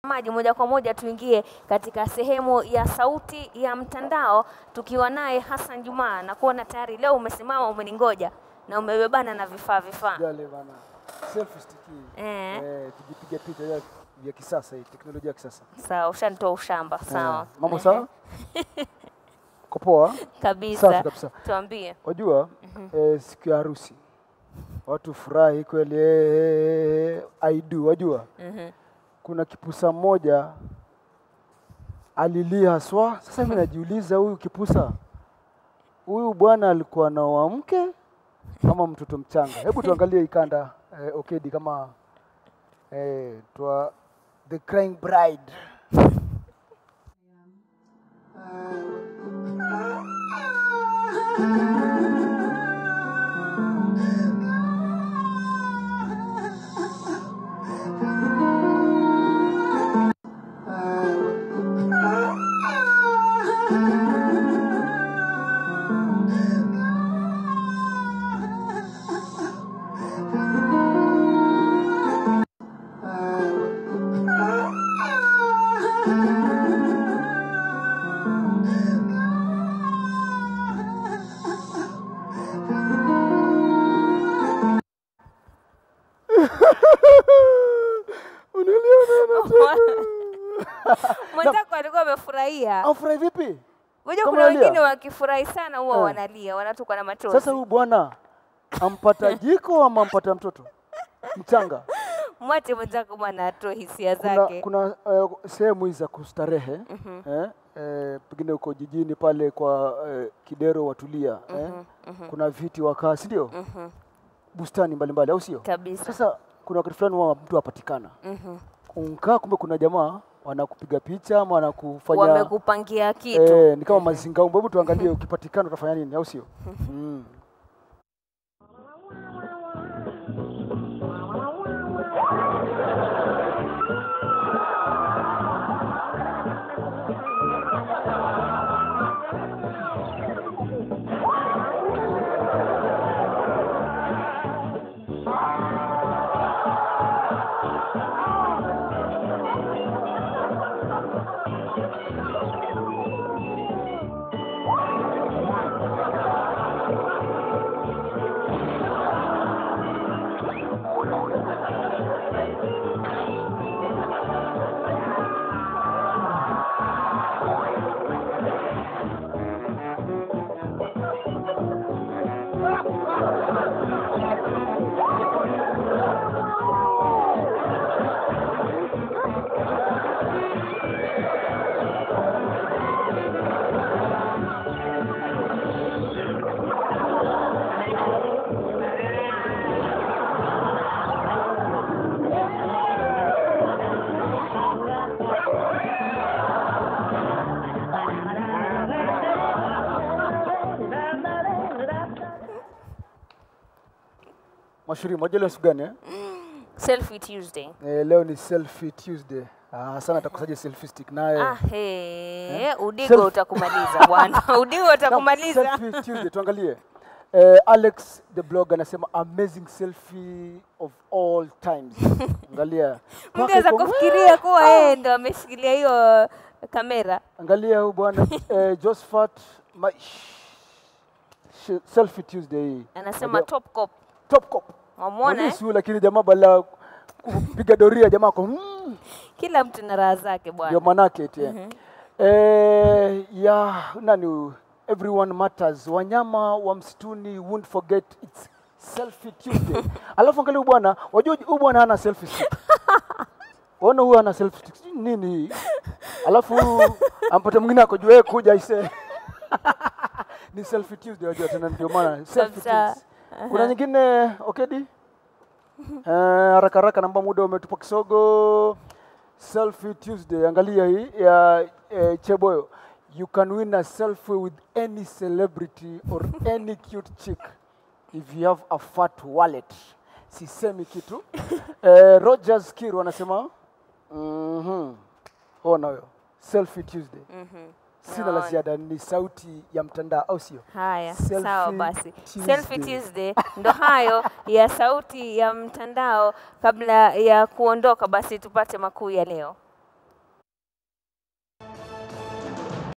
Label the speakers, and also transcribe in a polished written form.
Speaker 1: Maji moja kwa moja tuingie katika sehemu ya sauti ya mtandao tukiwa naye Hassan Jumaa, na kuona tayari leo umesimama umeningoja na umebebana na vifaa.
Speaker 2: Jale bana. Selfie stick. Tujipige picha ya kisasa hii, teknolojia ya kisasa.
Speaker 1: Sawa, ushanitoa ushamba, sawa.
Speaker 2: Mambo sawa? Kopoa?
Speaker 1: Kabisa.
Speaker 2: Safi kabisa.
Speaker 1: Tuambie.
Speaker 2: Wajua siku ya harusi watu furahi kweli, I do, wajua. Kuna kipusa mmoja alilia haswa. Sasa mimi najiuliza, huyu kipusa, huyu bwana alikuwa na mke kama mtoto mchanga? Hebu tuangalie ikanda okedi kama the crying bride.
Speaker 1: Mwenzako alikuwa amefurahia.
Speaker 2: Afurahi vipi?
Speaker 1: Unajua kuna wengine wakifurahi sana huwa wanalia, wanatoka na machozi.
Speaker 2: Sasa huyu bwana ampata jiko ama ampata mtoto mchanga?
Speaker 1: Mwache mwenzako bwana atoe hisia zake.
Speaker 2: Kuna sehemu hizi za kustarehe, pengine uko jijini pale kwa Kidero watulia, kuna viti wakaa, si ndio? Bustani mbalimbali, au sio?
Speaker 1: Kabisa.
Speaker 2: Sasa kuna wakati fulani wa mtu apatikana. Unkaa kumbe kuna jamaa wanakupiga picha ama wanakufanya,
Speaker 1: wamekupangia kitu.
Speaker 2: Ni kama mazingaumbo. Hebu tuangalie ukipatikana utafanya nini, au sio? Mashuri, moja leo siku gani?
Speaker 1: Selfie Tuesday.
Speaker 2: Leo ni Selfie Tuesday. Sana atakusaje selfie stick naye.
Speaker 1: Udigo utakumaliza bwana. Udigo utakumaliza.
Speaker 2: Selfie Tuesday tuangalie. Alex the blogger anasema amazing selfie of all times. Angalia.
Speaker 1: Mngeweza kufikiria kuwa yeye ndo ameshikilia hiyo kamera.
Speaker 2: Angalia huyu bwana Josephat Selfie Tuesday.
Speaker 1: Anasema top cop.
Speaker 2: Top cop.
Speaker 1: Umeona?
Speaker 2: Lakini jamaa bala kupiga doria jamaa kwa
Speaker 1: kila mtu na raha zake bwana.
Speaker 2: Ndio manake eti. Nani everyone matters. Wanyama wa msituni won't forget it's Selfie Tuesday. Alafu angalia bwana, wajua huyu bwana hana selfie stick. Waona huyu hana selfie stick. Nini? Alafu ampata mwingine akojua kuja ise. Ni Selfie Tuesday wajua tena, ndio maana selfie Tuesday. Kuna nyingine okedi? Haraka namba muda umetupa kisogo. Selfie Tuesday, angalia hii ya Cheboyo. You can win a selfie with any celebrity or any cute chick if you have a fat wallet. Sisemi kitu. Rogers Kiru anasema ona huyo Selfie Tuesday. Sina la ziada, ni sauti ya mtandao, au sio?
Speaker 1: Haya, sawa basi. Selfie Tuesday ndo hayo ya sauti ya mtandao. Kabla ya kuondoka basi tupate makuu ya leo.